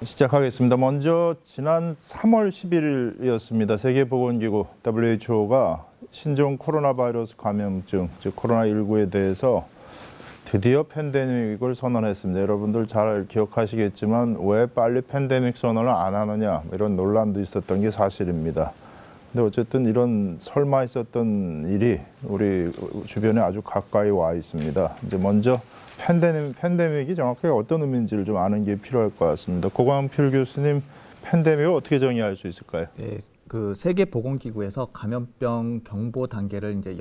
시작하겠습니다. 먼저 지난 3월 11일이었습니다. 세계보건기구 WHO가 신종 코로나 바이러스 감염증, 즉 코로나19에 대해서 드디어 팬데믹을 선언했습니다. 여러분들 잘 기억하시겠지만 왜 빨리 팬데믹 선언을 안 하느냐 이런 논란도 있었던 게 사실입니다. 근데 어쨌든 이런 설마 있었던 일이 우리 주변에 아주 가까이 와 있습니다. 이제 먼저 팬데믹이 정확하게 어떤 의미인지를 좀 아는 게 필요할 것 같습니다. 고광필 교수님, 팬데믹을 어떻게 정의할 수 있을까요? 네, 그 세계보건기구에서 감염병 경보 단계를 이제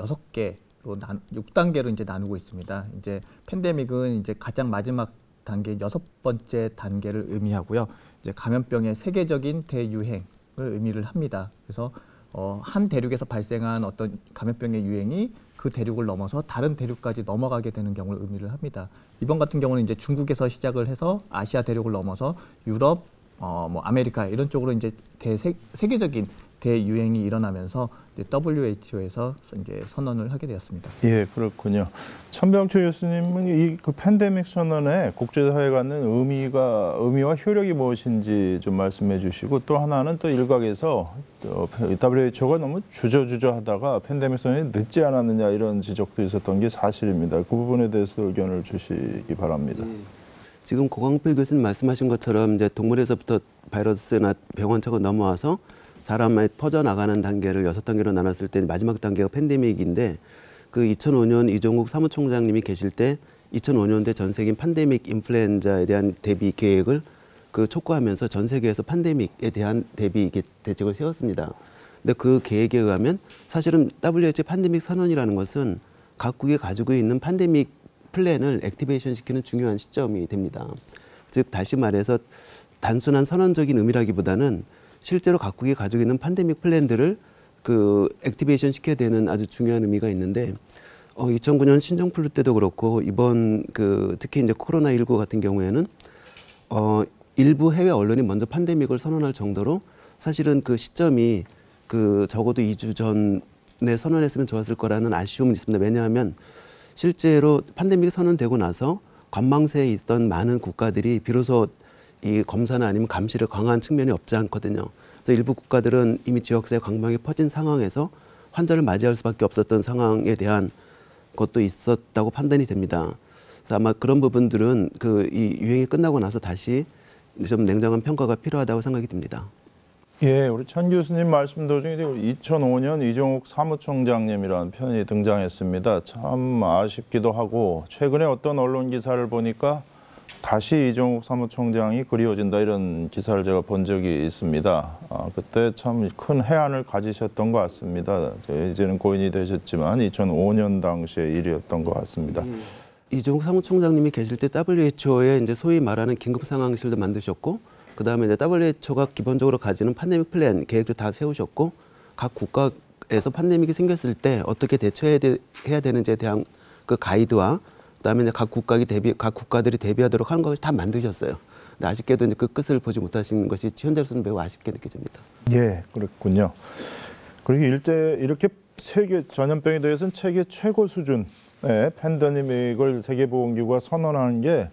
6단계로 이제 나누고 있습니다. 이제 팬데믹은 이제 가장 마지막 단계 6번째 단계를 의미하고요. 이제 감염병의 세계적인 대유행을 의미를 합니다. 그래서 한 대륙에서 발생한 어떤 감염병의 유행이 그 대륙을 넘어서 다른 대륙까지 넘어가게 되는 경우를 의미를 합니다. 이번 같은 경우는 이제 중국에서 시작을 해서 아시아 대륙을 넘어서 유럽, 뭐 아메리카 이런 쪽으로 이제 세계적인 대유행이 일어나면서 이제 WHO에서 이제 선언을 하게 되었습니다. 예, 그렇군요. 천병초 교수님은 이 그 팬데믹 선언에 국제사회가 갖는 의미와 효력이 무엇인지 좀 말씀해 주시고, 또 하나는 또 일각에서 WHO가 너무 주저하다가 팬데믹 선언이 늦지 않았느냐 이런 지적도 있었던 게 사실입니다. 그 부분에 대해서 의견을 주시기 바랍니다. 지금 고광필 교수님 말씀하신 것처럼 이제 동물에서부터 바이러스나 병원체가 넘어와서 사람에 퍼져나가는 단계를 6단계로 나눴을 때 마지막 단계가 팬데믹인데, 그 2005년 이종국 사무총장님이 계실 때 2005년도에 전 세계 팬데믹 인플루엔자에 대한 대비 계획을 촉구하면서 전 세계에서 팬데믹에 대한 대비 대책을 세웠습니다. 근데 그 계획에 의하면 사실은 WHO 팬데믹 선언이라는 것은 각국이 가지고 있는 팬데믹 플랜을 액티베이션 시키는 중요한 시점이 됩니다. 즉 다시 말해서 단순한 선언적인 의미라기보다는 실제로 각국이 가지고 있는 팬데믹 플랜들을 액티베이션 시켜야 되는 아주 중요한 의미가 있는데, 2009년 신종플루 때도 그렇고 이번 특히 이제 코로나19 같은 경우에는 일부 해외 언론이 먼저 팬데믹을 선언할 정도로 사실은 그 시점이 적어도 2주 전에 선언했으면 좋았을 거라는 아쉬움은 있습니다. 왜냐하면 실제로 팬데믹이 선언되고 나서 관망세에 있던 많은 국가들이 비로소 이 검사나 아니면 감시를 강화한 측면이 없지 않거든요. 그래서 일부 국가들은 이미 지역사회 광방이 퍼진 상황에서 환자를 맞이할 수밖에 없었던 상황에 대한 것도 있었다고 판단이 됩니다. 그래서 아마 그런 부분들은 이 유행이 끝나고 나서 다시 좀 냉정한 평가가 필요하다고 생각이 듭니다. 예, 우리 천 교수님 말씀 도중에 2005년 이종욱 사무총장님이라는 편이 등장했습니다. 참 아쉽기도 하고, 최근에 어떤 언론 기사를 보니까 다시 이종욱 사무총장이 그리워진다 이런 기사를 제가 본 적이 있습니다. 그때 참 큰 해안을 가지셨던 것 같습니다. 이제는 고인이 되셨지만 2005년 당시의 일이었던 것 같습니다. 이종욱 사무총장님이 계실 때 WHO에 이제 소위 말하는 긴급 상황실도 만드셨고, 그다음에 이제 WHO가 기본적으로 가지는 팬데믹 플랜 계획도 다 세우셨고, 각 국가에서 팬데믹이 생겼을 때 어떻게 대처해야 되는지에 대한 그 가이드와 그다음에 이제 각 국가들이 대비하도록 하는 것을 다 만드셨어요. 근데 아쉽게도 이제 그 끝을 보지 못하신 것이 현재로서는 매우 아쉽게 느껴집니다. 예, 그렇군요. 그리고 이렇게 세계 전염병에 대해서는 세계 최고 수준의 팬데믹을 세계보건기구가 선언하는 게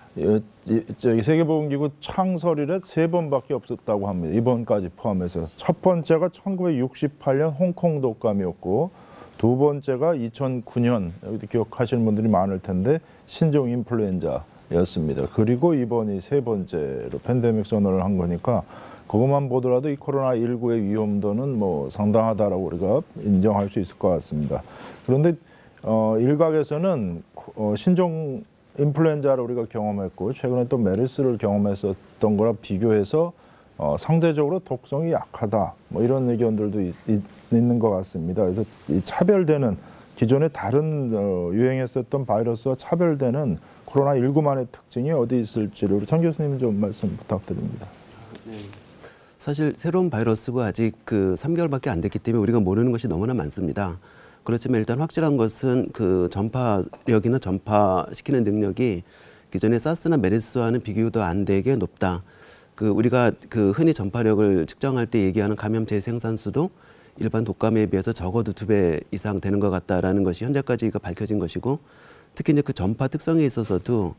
세계보건기구 창설 이래 3번밖에 없었다고 합니다. 이번까지 포함해서. 첫 번째가 1968년 홍콩 독감이었고, 두 번째가 2009년, 여기도 기억하시는 분들이 많을 텐데, 신종 인플루엔자였습니다. 그리고 이번이 3번째로 팬데믹 선언을 한 거니까 그것만 보더라도 이 코로나19의 위험도는 뭐 상당하다라고 우리가 인정할 수 있을 것 같습니다. 그런데 일각에서는 신종 인플루엔자를 우리가 경험했고 최근에 또 메르스를 경험했었던 거랑 비교해서 상대적으로 독성이 약하다, 뭐 이런 의견들도 있는 것 같습니다. 그래서 이 차별되는 기존의 다른 유행했었던 바이러스와 차별되는 코로나19만의 특징이 어디 있을지를 우리 천 교수님 좀 말씀 부탁드립니다. 네. 사실 새로운 바이러스가 아직 3개월밖에 안 됐기 때문에 우리가 모르는 것이 너무나 많습니다. 그렇지만 일단 확실한 것은 전파력이나 전파시키는 능력이 기존의 사스나 메르스와는 비교도 안 되게 높다. 우리가 흔히 전파력을 측정할 때 얘기하는 감염 재생산수도 일반 독감에 비해서 적어도 2배 이상 되는 것 같다라는 것이 현재까지가 밝혀진 것이고, 특히 이제 그 전파 특성에 있어서도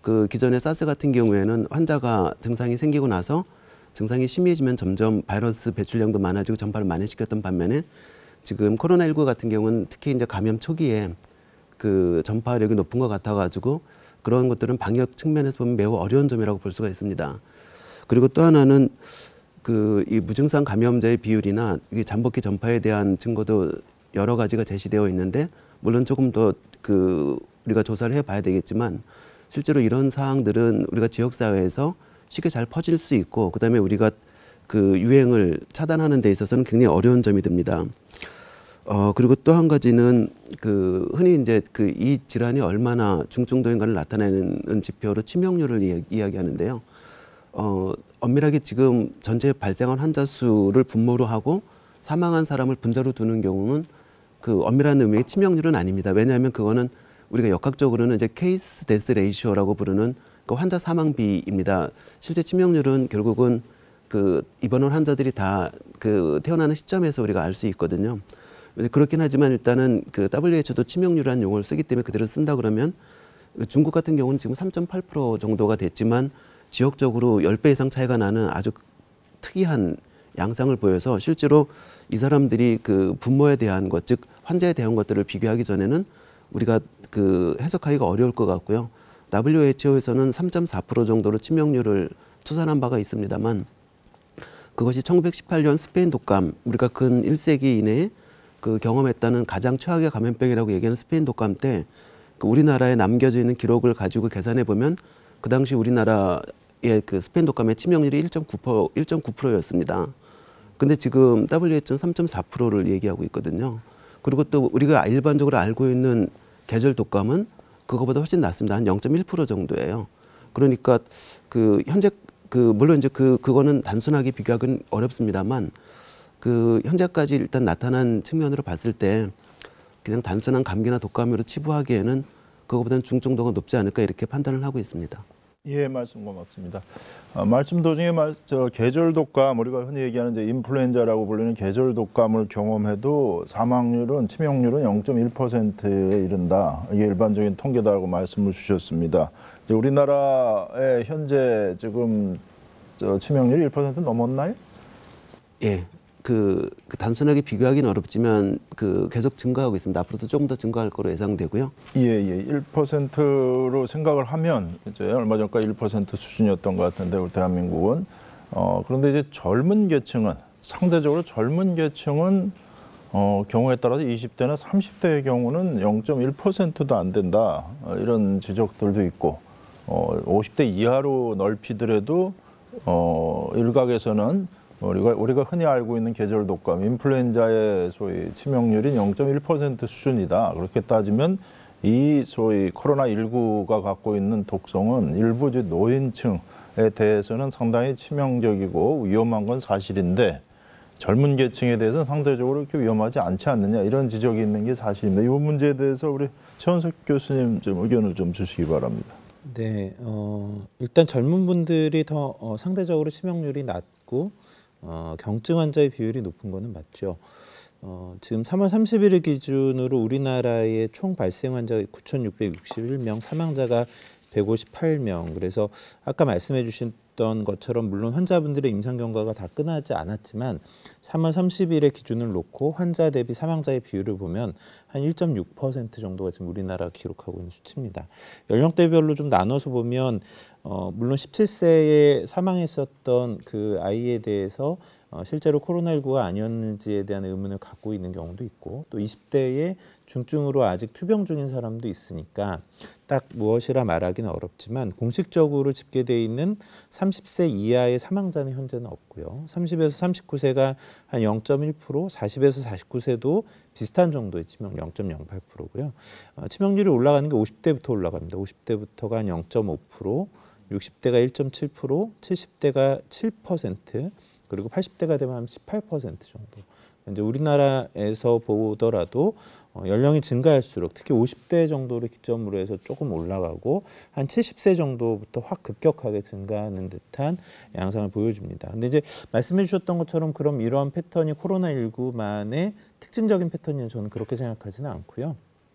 그 기존의 사스 같은 경우에는 환자가 증상이 생기고 나서 증상이 심해지면 점점 바이러스 배출량도 많아지고 전파를 많이 시켰던 반면에 지금 코로나19 같은 경우는 특히 이제 감염 초기에 그 전파력이 높은 것 같아가지고 그런 것들은 방역 측면에서 보면 매우 어려운 점이라고 볼 수가 있습니다. 그리고 또 하나는 그 이 무증상 감염자의 비율이나 이 잠복기 전파에 대한 증거도 여러 가지가 제시되어 있는데 물론 조금 더 그 우리가 조사를 해봐야 되겠지만 실제로 이런 사항들은 우리가 지역사회에서 쉽게 잘 퍼질 수 있고 그다음에 우리가 그 유행을 차단하는 데 있어서는 굉장히 어려운 점이 듭니다. 그리고 또 한 가지는 그 흔히 이제 그 이 질환이 얼마나 중증도인가를 나타내는 지표로 치명률을 이야기하는데요. 엄밀하게 지금 전체 발생한 환자 수를 분모로 하고 사망한 사람을 분자로 두는 경우는 그 엄밀한 의미의 치명률은 아닙니다. 왜냐하면 그거는 우리가 역학적으로는 이제 케이스 데스 레이시오라고 부르는 그 환자 사망비입니다. 실제 치명률은 결국은 그 입원한 환자들이 다 그 태어나는 시점에서 우리가 알 수 있거든요. 그렇긴 하지만 일단은 그 WHO도 치명률이라는 용어를 쓰기 때문에 그대로 쓴다 그러면 중국 같은 경우는 지금 3.8% 정도가 됐지만 지역적으로 10배 이상 차이가 나는 아주 특이한 양상을 보여서 실제로 이 사람들이 그 분모에 대한 것, 즉 환자에 대한 것들을 비교하기 전에는 우리가 그 해석하기가 어려울 것 같고요. WHO에서는 3.4% 정도로 치명률을 추산한 바가 있습니다만 그것이 1918년 스페인 독감, 우리가 근 1세기 이내에 그 경험했다는 가장 최악의 감염병이라고 얘기하는 스페인 독감 때 그 우리나라에 남겨져 있는 기록을 가지고 계산해 보면 그 당시 우리나라의 그 스페인 독감의 치명률이 1.9%였습니다. 근데 지금 WHO는 3.4%를 얘기하고 있거든요. 그리고 또 우리가 일반적으로 알고 있는 계절 독감은 그거보다 훨씬 낮습니다. 한 0.1% 정도예요. 그러니까 그 현재 그 물론 이제 그거는 단순하게 비교하기는 어렵습니다만 그 현재까지 일단 나타난 측면으로 봤을 때 그냥 단순한 감기나 독감으로 치부하기에는 그거보다는 중증도가 높지 않을까 이렇게 판단을 하고 있습니다. 예, 말씀 고맙습니다. 말씀 도중에 계절 독감, 우리가 흔히 얘기하는 이제 인플루엔자라고 불리는 계절 독감을 경험해도 사망률은 치명률은 0.1%에 이른다. 이게 일반적인 통계다라고 말씀을 주셨습니다. 이제 우리나라의 현재 지금 치명률이 1% 넘었나요? 예. 그 단순하게 비교하기는 어렵지만 그 계속 증가하고 있습니다. 앞으로도 조금 더 증가할 거로 예상되고요. 예. 1%로 생각을 하면 이제 얼마 전까지 1% 수준이었던 것 같은데 우리 대한민국은 그런데 이제 젊은 계층은 상대적으로 젊은 계층은 경우에 따라서 20대나 30대의 경우는 0.1%도 안 된다. 이런 지적들도 있고 50대 이하로 넓히더라도 일각에서는 우리가 흔히 알고 있는 계절 독감, 인플루엔자의 소위 치명률이 0.1% 수준이다. 그렇게 따지면 이 소위 코로나19가 갖고 있는 독성은 일부 이제 노인층에 대해서는 상당히 치명적이고 위험한 건 사실인데 젊은 계층에 대해서는 상대적으로 이렇게 위험하지 않지 않느냐 이런 지적이 있는 게 사실입니다. 이 문제에 대해서 우리 최원석 교수님 좀 의견을 좀 주시기 바랍니다. 네, 일단 젊은 분들이 더 상대적으로 치명률이 낮고 경증 환자의 비율이 높은 거는 맞죠. 지금 3월 30일 기준으로 우리나라의 총 발생 환자가 9,661명, 사망자가 158명. 그래서 아까 말씀해 주셨던 것처럼 물론 환자분들의 임상 경과가 다 끝나지 않았지만 3월 30일의 기준을 놓고 환자 대비 사망자의 비율을 보면 한 1.6% 정도가 지금 우리나라가 기록하고 있는 수치입니다. 연령대별로 좀 나눠서 보면 물론 17세에 사망했었던 그 아이에 대해서 실제로 코로나19가 아니었는지에 대한 의문을 갖고 있는 경우도 있고 또 20대에 중증으로 아직 투병 중인 사람도 있으니까 딱 무엇이라 말하기는 어렵지만 공식적으로 집계되어 있는 30세 이하의 사망자는 현재는 없고요. 30에서 39세가 한 0.1%, 40에서 49세도 비슷한 정도의 치명 0.08%고요. 치명률이 올라가는 게 50대부터 올라갑니다. 50대부터가 한 0.5%, 60대가 1.7%, 70대가 7%, 그리고 80대가 되면 한 18% 정도. 이제 우리나라에서 보더라도 연령이 증가할수록 특히 50대 정도를 기점으로 해서 조금 올라가고 한 70세 정도부터 확 급격하게 증가하는 듯한 양상을 보여줍니다. 근데 이제 말씀해 주셨던 것처럼 그럼 이러한 패턴이 코로나19만의 특징적인 패턴이는 저는 그렇게 생각하지는 않고요.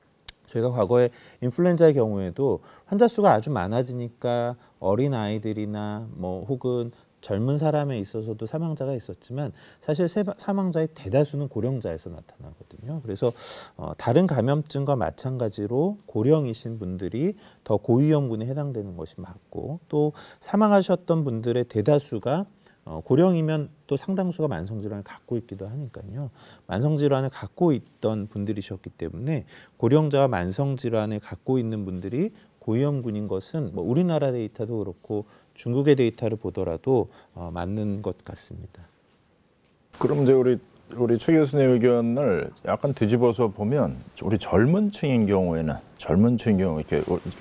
저희가 과거에 인플루엔자의 경우에도 환자 수가 아주 많아지니까 어린 아이들이나 뭐 혹은 젊은 사람에 있어서도 사망자가 있었지만 사실 사망자의 대다수는 고령자에서 나타나거든요. 그래서 다른 감염증과 마찬가지로 고령이신 분들이 더 고위험군에 해당되는 것이 맞고 또 사망하셨던 분들의 대다수가 고령이면 또 상당수가 만성질환을 갖고 있기도 하니까요. 만성질환을 갖고 있던 분들이셨기 때문에 고령자와 만성질환을 갖고 있는 분들이 고위험군인 것은 뭐 우리나라 데이터도 그렇고 중국의 데이터를 보더라도 맞는 것 같습니다. 그럼 이제 우리 최 교수님 의견을 약간 뒤집어서 보면 우리 젊은 층인 경우 이렇게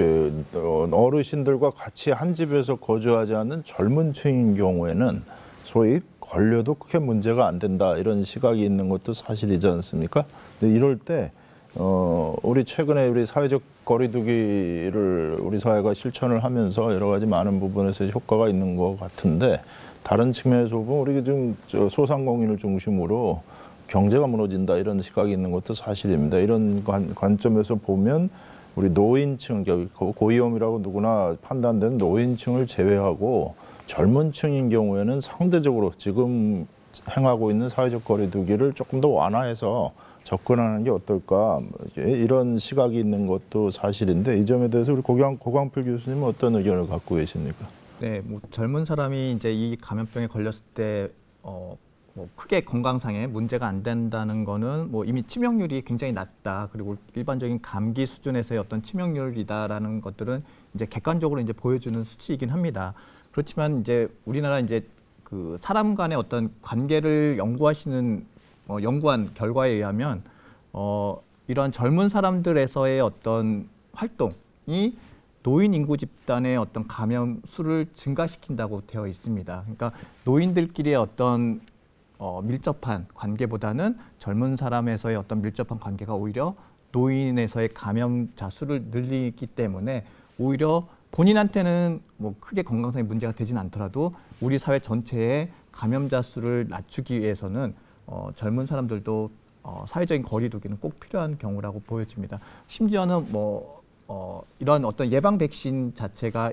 어르신들과 같이 한 집에서 거주하지 않는 젊은 층인 경우에는 소위 걸려도 크게 문제가 안 된다 이런 시각이 있는 것도 사실이지 않습니까? 근데 이럴 때 우리 최근에 우리 사회적 거리두기를 우리 사회가 실천을 하면서 여러 가지 많은 부분에서 효과가 있는 것 같은데 다른 측면에서 보면 우리 지금 소상공인을 중심으로 경제가 무너진다 이런 시각이 있는 것도 사실입니다. 이런 관점에서 보면 우리 노인층, 고위험이라고 누구나 판단된 노인층을 제외하고 젊은 층인 경우에는 상대적으로 지금 행하고 있는 사회적 거리두기를 조금 더 완화해서 접근하는 게 어떨까 이런 시각이 있는 것도 사실인데 이 점에 대해서 우리 고광필 교수님은 어떤 의견을 갖고 계십니까? 네, 뭐 젊은 사람이 이제 이 감염병에 걸렸을 때 뭐 크게 건강상에 문제가 안 된다는 거는 뭐 이미 치명률이 굉장히 낮다. 그리고 일반적인 감기 수준에서의 어떤 치명률이다라는 것들은 이제 객관적으로 이제 보여주는 수치이긴 합니다. 그렇지만 이제 우리나라 이제 그 사람 간의 어떤 관계를 연구하시는 연구한 결과에 의하면 이러한 젊은 사람들에서의 어떤 활동이 노인 인구 집단의 어떤 감염 수를 증가시킨다고 되어 있습니다. 그러니까 노인들끼리의 어떤 밀접한 관계보다는 젊은 사람에서의 어떤 밀접한 관계가 오히려 노인에서의 감염자 수를 늘리기 때문에 오히려 본인한테는 뭐 크게 건강상의 문제가 되진 않더라도 우리 사회 전체의 감염자 수를 낮추기 위해서는 젊은 사람들도 사회적인 거리두기는 꼭 필요한 경우라고 보여집니다. 심지어는 뭐 이런 어떤 예방 백신 자체가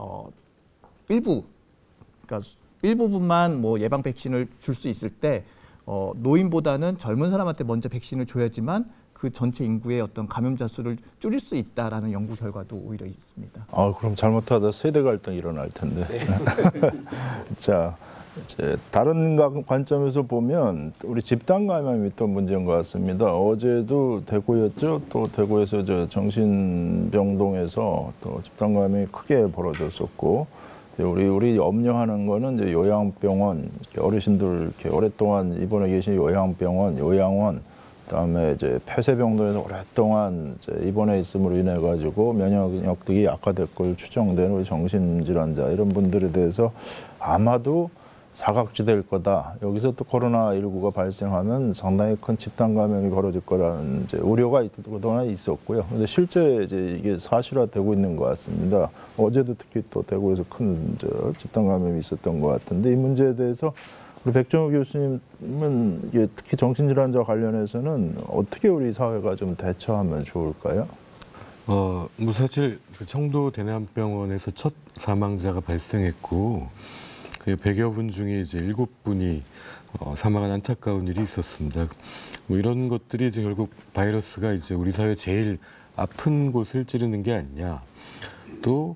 그러니까 일부분만 뭐 예방 백신을 줄 수 있을 때 노인보다는 젊은 사람한테 먼저 백신을 줘야지만 그 전체 인구의 어떤 감염자 수를 줄일 수 있다라는 연구 결과도 오히려 있습니다. 그럼 잘못하다 세대 갈등이 일어날 텐데. 네. 자, 이제 다른 관점에서 보면 우리 집단 감염이 또 문제인 것 같습니다. 어제도 대구였죠. 또 대구에서 정신병동에서 또 집단 감염이 크게 벌어졌었고. 우리 염려하는 거는 이제 요양병원, 어르신들 이렇게 오랫동안 입원해 계신 요양병원, 요양원, 그다음에 이제 폐쇄병동에서 오랫동안 이제 입원해 있음으로 인해 가지고 면역력이 약화됐고 추정되는 우리 정신질환자 이런 분들에 대해서 아마도 사각지대일 거다. 여기서 또 코로나19가 발생하면 상당히 큰 집단 감염이 벌어질 거라는 이제 우려가 그동안 있었고요. 그런데 실제 이제 이게 사실화되고 있는 것 같습니다. 어제도 특히 또 대구에서 큰 집단 감염이 있었던 것 같은데 이 문제에 대해서 우리 백정호 교수님은 이게 특히 정신질환자 관련해서는 어떻게 우리 사회가 좀 대처하면 좋을까요? 뭐 사실 그 청도 대남병원에서 첫 사망자가 발생했고. 그 100여 분 중에 이제 7분이 사망한 안타까운 일이 있었습니다. 뭐 이런 것들이 이제 결국 바이러스가 이제 우리 사회 제일 아픈 곳을 찌르는 게 아니냐. 또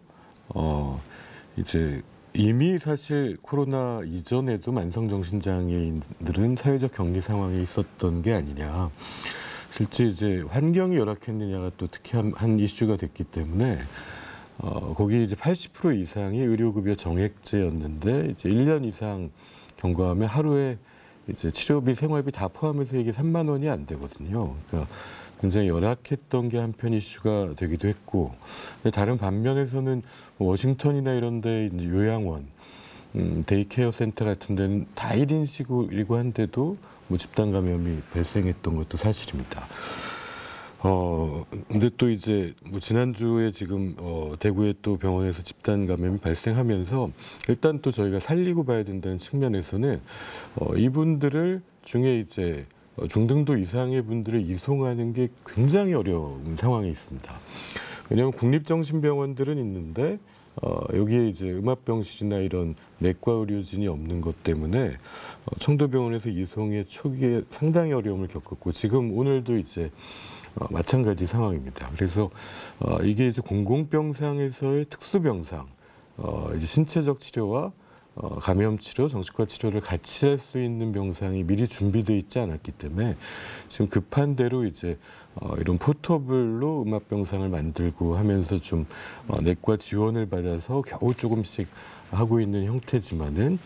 이제 이미 사실 코로나 이전에도 만성정신장애인들은 사회적 격리 상황에 있었던 게 아니냐. 실제 이제 환경이 열악했느냐가 또 특히 한 이슈가 됐기 때문에. 거기 이제 80% 이상이 의료급여 정액제였는데 이제 1년 이상 경과하면 하루에 이제 치료비, 생활비 다 포함해서 이게 3만 원이 안 되거든요. 그러니까 굉장히 열악했던 게 한편 이슈가 되기도 했고, 근데 다른 반면에서는 워싱턴이나 이런데 이제 요양원, 데이케어 센터 같은 데는 다 1인식이고 한데도 뭐 집단 감염이 발생했던 것도 사실입니다. 근데 또 이제 뭐 지난주에 지금 대구에 또 병원에서 집단 감염이 발생하면서 일단 또 저희가 살리고 봐야 된다는 측면에서는 이분들을 중에 이제 중등도 이상의 분들을 이송하는 게 굉장히 어려운 상황에 있습니다. 왜냐하면 국립정신병원들은 있는데 여기에 이제 음압병실이나 이런 내과 의료진이 없는 것 때문에 청도병원에서 이송의 초기에 상당히 어려움을 겪었고 지금 오늘도 이제 마찬가지 상황입니다. 그래서 이게 이제 공공병상에서의 특수병상, 이제 신체적 치료와 감염 치료, 정신과 치료를 같이 할 수 있는 병상이 미리 준비되어 있지 않았기 때문에 지금 급한 대로 이제 이런 포터블로 음압병상을 만들고 하면서 좀 내과 지원을 받아서 겨우 조금씩 하고 있는 형태지만은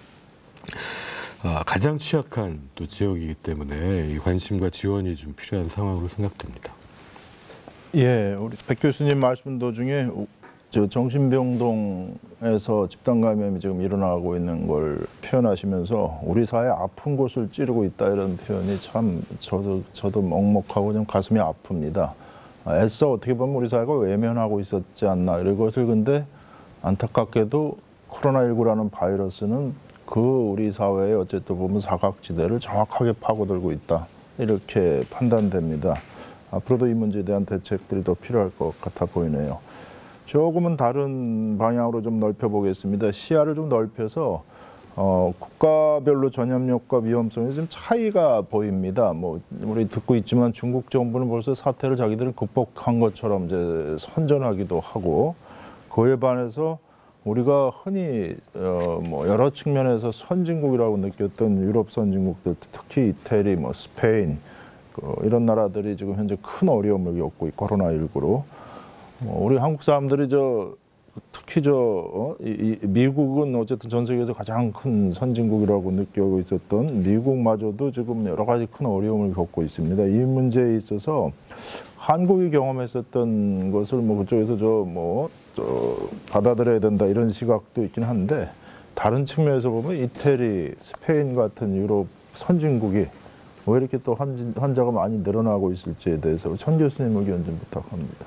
가장 취약한 또 지역이기 때문에 이 관심과 지원이 좀 필요한 상황으로 생각됩니다. 예, 우리 백 교수님 말씀 도중에 저 정신병동에서 집단 감염이 지금 일어나고 있는 걸 표현하시면서 우리 사회 아픈 곳을 찌르고 있다 이런 표현이 참 저도 먹먹하고 좀 가슴이 아픕니다. 애써 어떻게 보면 우리 사회가 외면하고 있었지 않나 이런 것을 근데 안타깝게도 코로나19라는 바이러스는 그 우리 사회의 어쨌든 보면 사각지대를 정확하게 파고들고 있다 이렇게 판단됩니다. 앞으로도 이 문제에 대한 대책들이 더 필요할 것 같아 보이네요. 조금은 다른 방향으로 좀 넓혀보겠습니다. 시야를 좀 넓혀서 국가별로 전염력과 위험성에 좀 차이가 보입니다. 뭐 우리 듣고 있지만 중국 정부는 벌써 사태를 자기들은 극복한 것처럼 이제 선전하기도 하고 그에 반해서 우리가 흔히 뭐 여러 측면에서 선진국이라고 느꼈던 유럽 선진국들, 특히 이태리, 뭐 스페인 이런 나라들이 지금 현재 큰 어려움을 겪고 있고 코로나19로 우리 한국 사람들이 특히 미국은 어쨌든 전 세계에서 가장 큰 선진국이라고 느끼고 있었던 미국마저도 지금 여러 가지 큰 어려움을 겪고 있습니다. 이 문제에 있어서 한국이 경험했었던 것을 뭐 그쪽에서 받아들여야 된다 이런 시각도 있긴 한데 다른 측면에서 보면 이태리, 스페인 같은 유럽 선진국이 왜 이렇게 또 환자가 많이 늘어나고 있을지에 대해서 천 교수님 의견 좀 부탁합니다.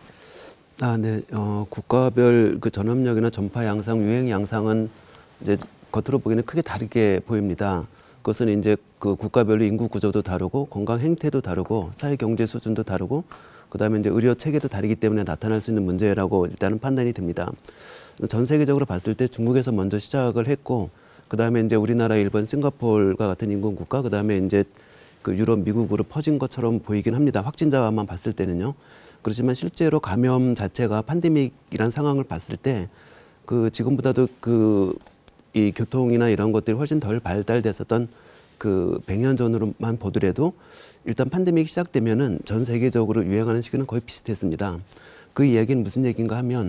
네. 국가별 그 전염력이나 전파 양상, 유행 양상은 이제 겉으로 보기에는 크게 다르게 보입니다. 그것은 이제 그 국가별로 인구 구조도 다르고 건강 행태도 다르고 사회 경제 수준도 다르고 그다음에 이제 의료 체계도 다르기 때문에 나타날 수 있는 문제라고 일단은 판단이 됩니다. 전 세계적으로 봤을 때 중국에서 먼저 시작을 했고 그다음에 이제 우리나라, 일본, 싱가포르가 같은 인구 국가 그다음에 이제 그 유럽, 미국으로 퍼진 것처럼 보이긴 합니다. 확진자만 봤을 때는요. 그렇지만 실제로 감염 자체가 팬데믹이란 상황을 봤을 때 그 지금보다도 이 교통이나 이런 것들이 훨씬 덜 발달됐었던 그 100년 전으로만 보더라도 일단 팬데믹이 시작되면은 전 세계적으로 유행하는 시기는 거의 비슷했습니다. 그 이야기는 무슨 얘기인가 하면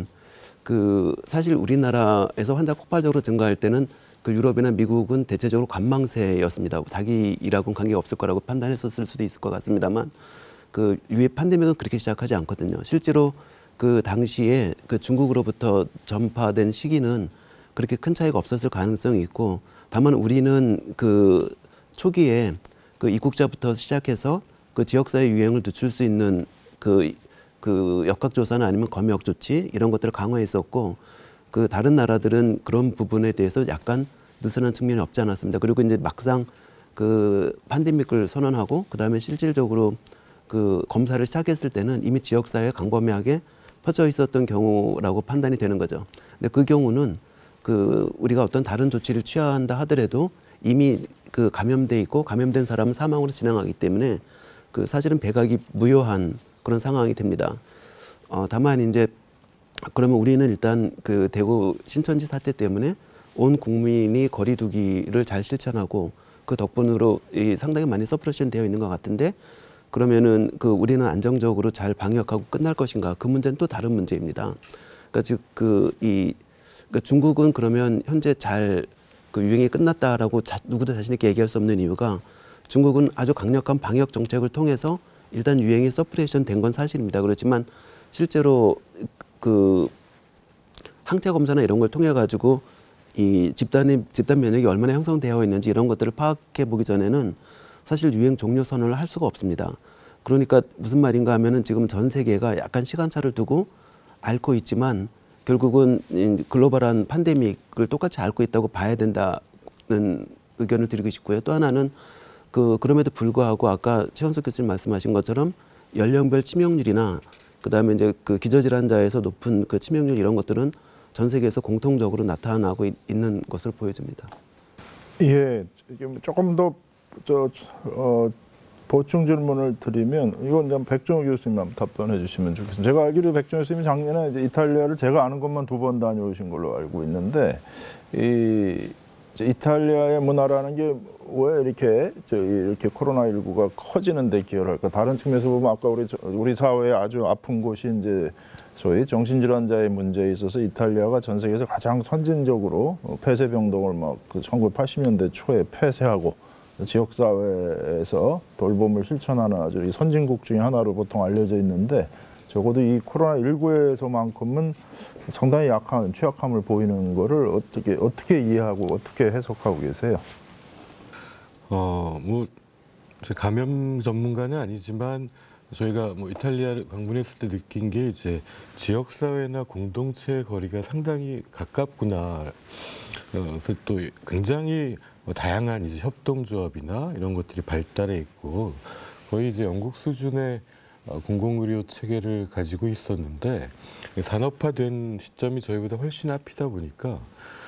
사실 우리나라에서 환자가 폭발적으로 증가할 때는 그 유럽이나 미국은 대체적으로 관망세였습니다. 닭이라고는 관계가 없을 거라고 판단했었을 수도 있을 것 같습니다만 유해 팬데믹은 그렇게 시작하지 않거든요. 실제로 그 당시에 그 중국으로부터 전파된 시기는 그렇게 큰 차이가 없었을 가능성이 있고 다만 우리는 그 초기에 그 입국자부터 시작해서 그 지역사회 유행을 늦출 수 있는 그 역학조사나 아니면 검역 조치 이런 것들을 강화했었고 그 다른 나라들은 그런 부분에 대해서 약간 느슨한 측면이 없지 않았습니다. 그리고 이제 막상 그 팬데믹을 선언하고 그다음에 실질적으로 그 검사를 시작했을 때는 이미 지역사회에 광범위하게 퍼져 있었던 경우라고 판단이 되는 거죠. 근데 그 경우는 우리가 어떤 다른 조치를 취한다 하더라도 이미 그 감염돼 있고 감염된 사람은 사망으로 진행하기 때문에 사실은 배각이 무효한 그런 상황이 됩니다. 다만 이제 그러면 우리는 일단 그 대구 신천지 사태 때문에 온 국민이 거리두기를 잘 실천하고 그 덕분으로 상당히 많이 서프레션 되어 있는 것 같은데 그러면은 우리는 안정적으로 잘 방역하고 끝날 것인가? 그 문제는 또 다른 문제입니다. 그러니까 즉 중국은 그러면 현재 잘 유행이 끝났다라고 누구도 자신 있게 얘기할 수 없는 이유가 중국은 아주 강력한 방역 정책을 통해서 일단 유행이 서프레션 된 건 사실입니다. 그렇지만 실제로 항체 검사나 이런 걸 통해 가지고 이 집단 면역이 얼마나 형성되어 있는지 이런 것들을 파악해 보기 전에는 사실 유행 종료 선언을 할 수가 없습니다. 그러니까 무슨 말인가 하면은 지금 전 세계가 약간 시간차를 두고 앓고 있지만 결국은 글로벌한 팬데믹을 똑같이 앓고 있다고 봐야 된다는 의견을 드리고 싶고요. 또 하나는 그럼에도 불구하고 아까 최원석 교수님 말씀하신 것처럼 연령별 치명률이나 그다음에 이제 그 기저질환자에서 높은 그 치명률 이런 것들은 전 세계에서 공통적으로 나타나고 있는 것을 보여줍니다. 예, 조금 더 보충 질문을 드리면 이건 좀 백종원 교수님 한번 답변해 주시면 좋겠습니다. 제가 알기로 백종원 교수님이 작년에 이제 이탈리아를 제가 아는 것만 2번 다녀오신 걸로 알고 있는데 이탈리아의 문화라는 게 왜 이렇게 코로나19가 커지는데 기여를 할까? 다른 측면에서 보면 아까 우리 사회에 아주 아픈 곳이 이제 소위 정신질환자의 문제에 있어서 이탈리아가 전 세계에서 가장 선진적으로 폐쇄병동을 막 1980년대 초에 폐쇄하고 지역사회에서 돌봄을 실천하는 아주 선진국 중에 하나로 보통 알려져 있는데 적어도 이 코로나19에서만큼은 상당히 취약함을 보이는 거를 어떻게 이해하고 어떻게 해석하고 계세요? 감염 전문가는 아니지만 저희가 이탈리아를 방문했을 때 느낀 게 이제 지역사회나 공동체의 거리가 상당히 가깝구나. 그래서 또 굉장히 다양한 이제 협동조합이나 이런 것들이 발달해 있고 거의 이제 영국 수준의 공공의료 체계를 가지고 있었는데 산업화된 시점이 저희보다 훨씬 앞이다 보니까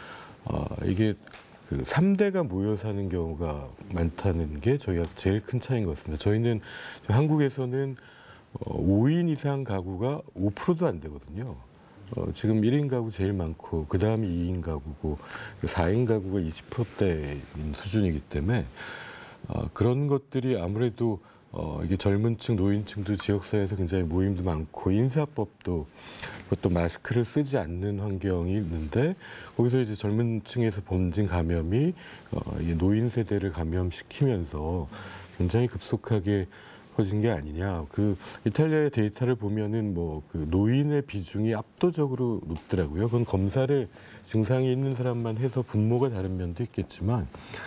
이게 그 3대가 모여 사는 경우가 많다는 게 저희가 제일 큰 차이인 것 같습니다. 저희는 한국에서는 5인 이상 가구가 5%도 안 되거든요. 지금 1인 가구 제일 많고 그 다음이 2인 가구고 4인 가구가 20%대인 수준이기 때문에 그런 것들이 아무래도 이게 젊은층, 노인층도 지역사회에서 굉장히 모임도 많고 인사법도 그것도 마스크를 쓰지 않는 환경이 있는데 거기서 이제 젊은층에서 번진 감염이 노인 세대를 감염시키면서 굉장히 급속하게 커진 게 아니냐. 그 이탈리아의 데이터를 보면은 그 노인의 비중이 압도적으로 높더라고요. 그건 검사를 증상이 있는 사람만 해서 분모가 다른 면도 있겠지만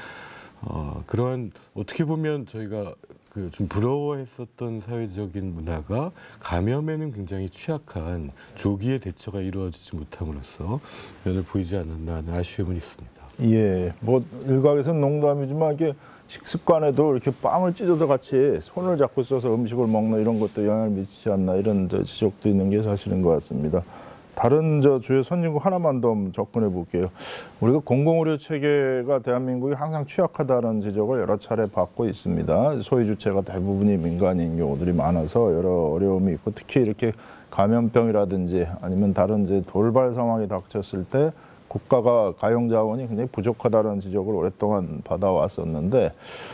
그러한 어떻게 보면 저희가 좀 부러워했었던 사회적인 문화가 감염에는 굉장히 취약한 조기의 대처가 이루어지지 못함으로써 면을 보이지 않았나 하는 아쉬움은 있습니다. 예, 일각에서는 농담이지만 이게 식습관에도 이렇게 빵을 찢어서 같이 손을 잡고 써서 음식을 먹는 이런 것도 영향을 미치지 않나 이런 지적도 있는 게 사실인 것 같습니다. 다른 주요 선진국 하나만 더 접근해 볼게요. 우리가 공공의료 체계가 대한민국이 항상 취약하다는 지적을 여러 차례 받고 있습니다. 소유 주체가 대부분이 민간인 경우들이 많아서 여러 어려움이 있고 특히 이렇게 감염병이라든지 아니면 다른 이제 돌발 상황이 닥쳤을 때 국가가 가용 자원이 굉장히 부족하다는 지적을 오랫동안 받아왔었는데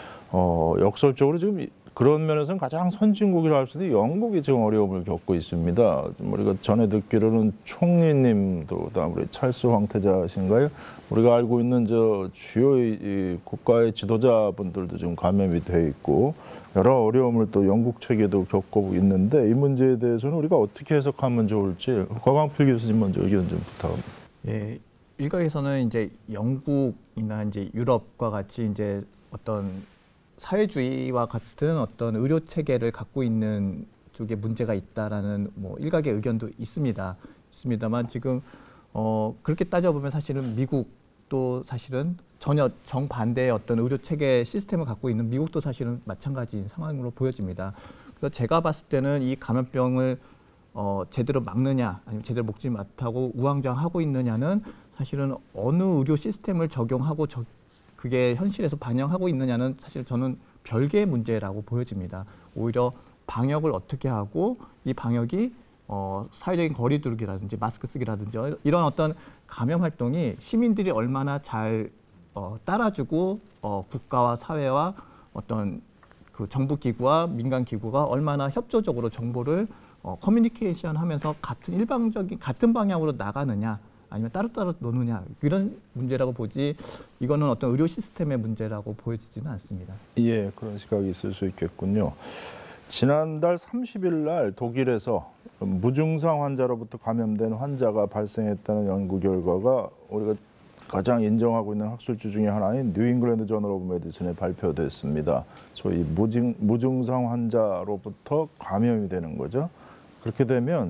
역설적으로 지금 그런 면에서는 가장 선진국이라 할 수 있는 영국이 지금 어려움을 겪고 있습니다. 우리가 전에 듣기로는 총리님도 그다음 우리 찰스 황태자신가요? 우리가 알고 있는 주요 이 국가의 지도자분들도 지금 감염이 돼 있고 여러 어려움을 또 영국 체계도 겪고 있는데 이 문제에 대해서는 우리가 어떻게 해석하면 좋을지 곽광필 교수님 먼저 의견 좀 부탁합니다. 예, 일각에서는 이제 영국이나 이제 유럽과 같이 이제 어떤 사회주의와 같은 어떤 의료 체계를 갖고 있는 쪽에 문제가 있다라는 일각의 의견도 있습니다만 지금 그렇게 따져보면 사실은 미국도 사실은 전혀 정반대의 어떤 의료 체계 시스템을 갖고 있는 미국도 사실은 마찬가지인 상황으로 보여집니다. 그래서 제가 봤을 때는 이 감염병을 제대로 막느냐 아니면 제대로 먹지 못하고 우왕좌왕하고 있느냐는 사실은 어느 의료 시스템을 적용하고 그게 현실에서 반영하고 있느냐는 사실 저는 별개의 문제라고 보여집니다. 오히려 방역을 어떻게 하고 이 방역이 사회적인 거리 두기라든지 마스크 쓰기라든지 이런 어떤 감염 활동이 시민들이 얼마나 잘 따라주고 국가와 사회와 어떤 그 정부 기구와 민간 기구가 얼마나 협조적으로 정보를 커뮤니케이션 하면서 같은 방향으로 나가느냐 아니면 따로따로 노느냐 이런 문제라고 보지 이거는 어떤 의료 시스템의 문제라고 보여지지는 않습니다. 예, 그런 시각이 있을 수 있겠군요. 지난달 30일 날 독일에서 무증상 환자로부터 감염된 환자가 발생했다는 연구 결과가 우리가 가장 인정하고 있는 학술지 중에 하나인 뉴잉글랜드 저널 오브 메디슨에 발표됐습니다. 소위 무증상 환자로부터 감염이 되는 거죠. 그렇게 되면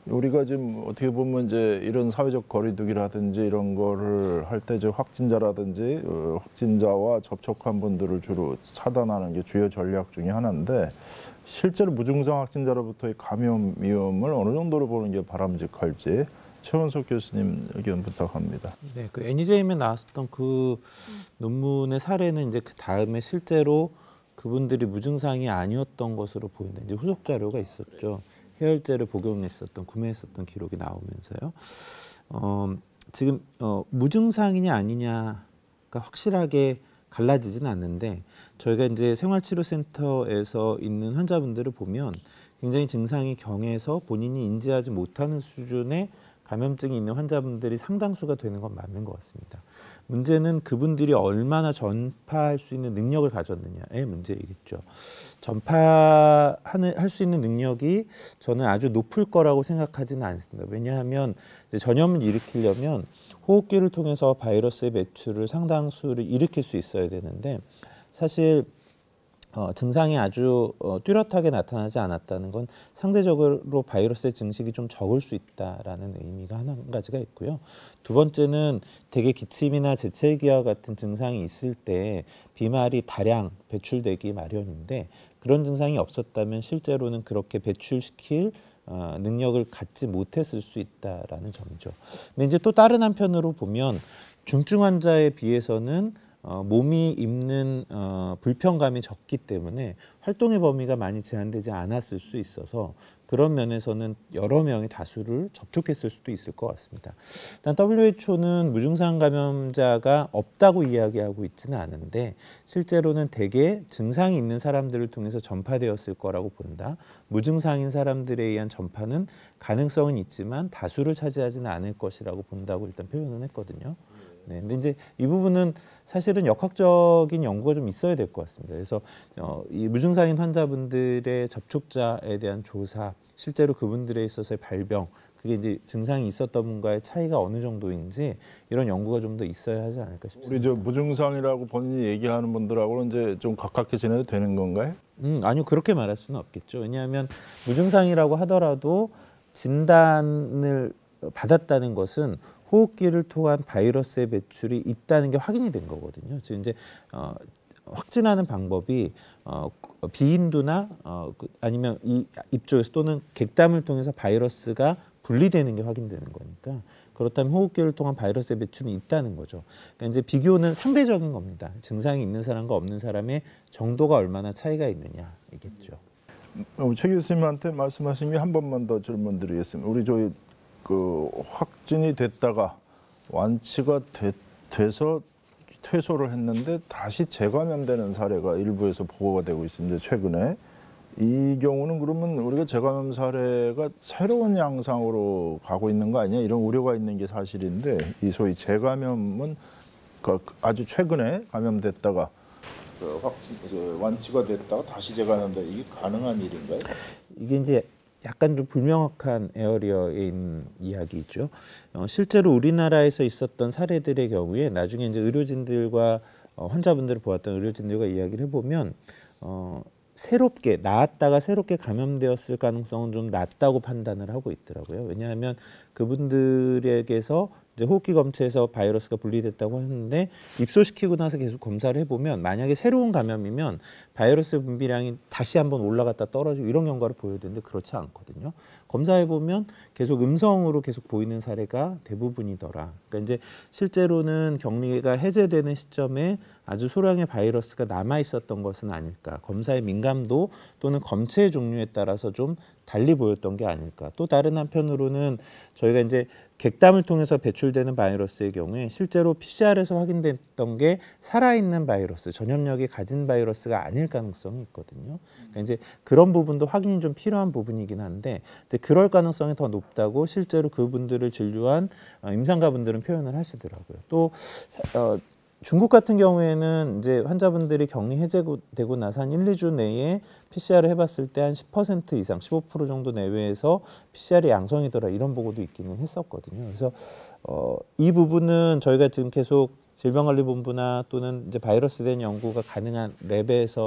우리가 지금 어떻게 보면 이제 이런 사회적 거리두기라든지 이런 거를 할 때 저 확진자라든지 확진자와 접촉한 분들을 주로 차단하는 게 주요 전략 중에 하나인데 실제로 무증상 확진자로부터의 감염 위험을 어느 정도로 보는 게 바람직할지 최원석 교수님 의견 부탁합니다. 네, 그 NEJM에 나왔었던 그 논문의 사례는 이제 그 다음에 실제로 그분들이 무증상이 아니었던 것으로 보이는 이제 후속 자료가 있었죠. 해열제를 복용했었던, 구매했었던 기록이 나오면서요. 지금 무증상이냐 아니냐가 확실하게 갈라지진 않는데 저희가 이제 생활치료센터에서 있는 환자분들을 보면 굉장히 증상이 경해서 본인이 인지하지 못하는 수준의 감염증이 있는 환자분들이 상당수가 되는 건 맞는 것 같습니다. 문제는 그분들이 얼마나 전파할 수 있는 능력을 가졌느냐의 문제이겠죠. 전파할 수 있는 능력이 저는 아주 높을 거라고 생각하지는 않습니다. 왜냐하면 이제 전염을 일으키려면 호흡기를 통해서 바이러스의 매출을 상당수를 일으킬 수 있어야 되는데 사실 증상이 아주 뚜렷하게 나타나지 않았다는 건 상대적으로 바이러스의 증식이 좀 적을 수 있다라는 의미가 한 가지가 있고요. 두 번째는 대개 기침이나 재채기와 같은 증상이 있을 때 비말이 다량 배출되기 마련인데 그런 증상이 없었다면 실제로는 그렇게 배출시킬 능력을 갖지 못했을 수 있다라는 점이죠. 근데 이제 또 다른 한편으로 보면 중증 환자에 비해서는 몸이 입는 불편감이 적기 때문에 활동의 범위가 많이 제한되지 않았을 수 있어서 그런 면에서는 여러 명의 다수를 접촉했을 수도 있을 것 같습니다. 일단 WHO는 무증상 감염자가 없다고 이야기하고 있지는 않은데 실제로는 대개 증상이 있는 사람들을 통해서 전파되었을 거라고 본다. 무증상인 사람들에 의한 전파는 가능성은 있지만 다수를 차지하지는 않을 것이라고 본다고 일단 표현을 했거든요. 네, 근데 이제 이 부분은 사실은 역학적인 연구가 좀 있어야 될 것 같습니다. 그래서 이 무증상인 환자분들의 접촉자에 대한 조사, 실제로 그분들에 있어서의 발병, 그게 이제 증상이 있었던 분과의 차이가 어느 정도인지 이런 연구가 좀 더 있어야 하지 않을까 싶습니다. 우리 저 무증상이라고 본인이 얘기하는 분들하고는 이제 좀 가깝게 지내도 되는 건가요? 아니요, 그렇게 말할 수는 없겠죠. 왜냐하면 무증상이라고 하더라도 진단을 받았다는 것은 호흡기를 통한 바이러스의 배출이 있다는 게 확인이 된 거거든요. 지금 이제 확진하는 방법이 비인두나 아니면 이 입조에서 또는 객담을 통해서 바이러스가 분리되는 게 확인되는 거니까 그렇다면 호흡기를 통한 바이러스의 배출이 있다는 거죠. 그러니까 이제 비교는 상대적인 겁니다. 증상이 있는 사람과 없는 사람의 정도가 얼마나 차이가 있느냐이겠죠. 최 교수님한테 말씀하신 게 한 번만 더 질문드리겠습니다. 우리 저희 그 확진이 됐다가 완치가 돼서 퇴소를 했는데 다시 재감염되는 사례가 일부에서 보고가 되고 있습니다. 최근에 이 경우는 그러면 우리가 재감염 사례가 새로운 양상으로 가고 있는 거 아니냐 이런 우려가 있는 게 사실인데 이 소위 재감염은 아주 최근에 감염됐다가 완치가 됐다가 다시 재감염돼 이게 가능한 일인가요? 이게 이제 약간 좀 불명확한 에어리어에 있는 이야기죠. 실제로 우리나라에서 있었던 사례들의 경우에 나중에 이제 의료진들과 환자분들을 보았던 의료진들과 이야기를 해보면 새롭게 나았다가 새롭게 감염되었을 가능성은 좀 낮다고 판단을 하고 있더라고요. 왜냐하면 그분들에게서 이제 호흡기 검체에서 바이러스가 분리됐다고 하는데 입소시키고 나서 계속 검사를 해보면 만약에 새로운 감염이면 바이러스 분비량이 다시 한번 올라갔다 떨어지고 이런 경과를 보여야 되는데 그렇지 않거든요. 검사해보면 계속 음성으로 계속 보이는 사례가 대부분이더라. 그러니까 이제 실제로는 격리가 해제되는 시점에 아주 소량의 바이러스가 남아 있었던 것은 아닐까. 검사의 민감도 또는 검체의 종류에 따라서 좀 달리 보였던 게 아닐까. 또 다른 한편으로는 저희가 이제 객담을 통해서 배출되는 바이러스의 경우에 실제로 PCR에서 확인됐던 게 살아있는 바이러스, 전염력이 가진 바이러스가 아닐 가능성이 있거든요. 그러니까 이제 그런 부분도 확인이 좀 필요한 부분이긴 한데 이제 그럴 가능성이 더 높다고 실제로 그분들을 진료한 임상가분들은 표현을 하시더라고요. 또 중국 같은 경우에는 이제 환자분들이 격리 해제되고 나서 한 1, 2주 내에 PCR을 해봤을 때 한 10% 이상, 15% 정도 내외에서 PCR이 양성이더라 이런 보고도 있기는 했었거든요. 그래서 이 부분은 저희가 지금 계속 질병관리본부나 또는 이제 바이러스에 대한 연구가 가능한 랩에서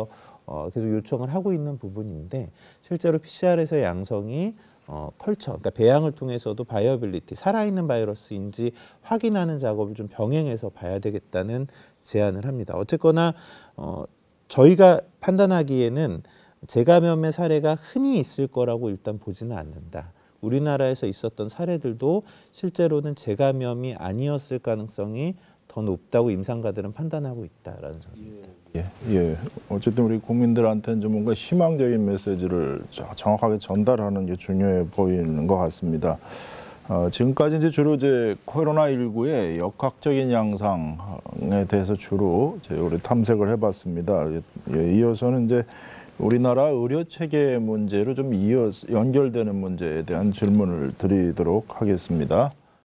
계속 요청을 하고 있는 부분인데 실제로 PCR에서 양성이 컬처, 그러니까 배양을 통해서도 바이어빌리티, 살아있는 바이러스인지 확인하는 작업을 좀 병행해서 봐야 되겠다는 제안을 합니다. 어쨌거나 저희가 판단하기에는 재감염의 사례가 흔히 있을 거라고 일단 보지는 않는다. 우리나라에서 있었던 사례들도 실제로는 재감염이 아니었을 가능성이 더 높다고 임상가들은 판단하고 있다라는 점입니다. 예. 어쨌든 우리 국민들한테는 좀 뭔가 희망적인 메시지를 정확하게 전달하는 게 중요해 보이는 것 같습니다. 지금까지 이제 주로 이제 코로나19의 역학적인 양상에 대해서 주로 우리 탐색을 해봤습니다. 이어서는 이제 우리나라 의료 체계 문제로 좀 연결되는 문제에 대한 질문을 드리도록 하겠습니다.